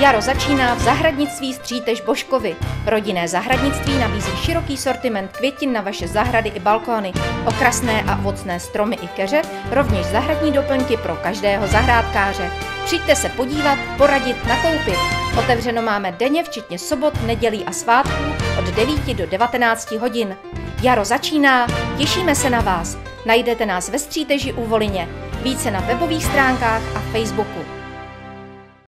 Jaro začíná v zahradnictví Střítež Božkovy. Rodinné zahradnictví nabízí široký sortiment květin na vaše zahrady i balkóny, okrasné a ovocné stromy i keře, rovněž zahradní doplňky pro každého zahrádkáře. Přijďte se podívat, poradit, nakoupit. Otevřeno máme denně, včetně sobot, nedělí a svátků od 9 do 19 hodin. Jaro začíná, těšíme se na vás. Najdete nás ve Stříteži u Volině. Více na webových stránkách a Facebooku.